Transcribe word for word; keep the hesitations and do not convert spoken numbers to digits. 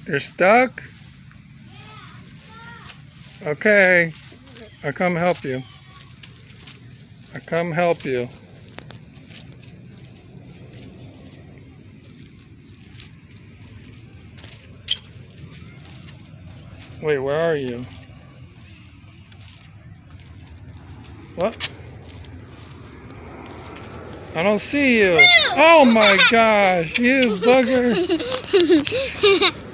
You're stuck? Okay. I'll come help you. I'll come help you. Wait, where are you? What? I don't see you. Oh my gosh, you bugger.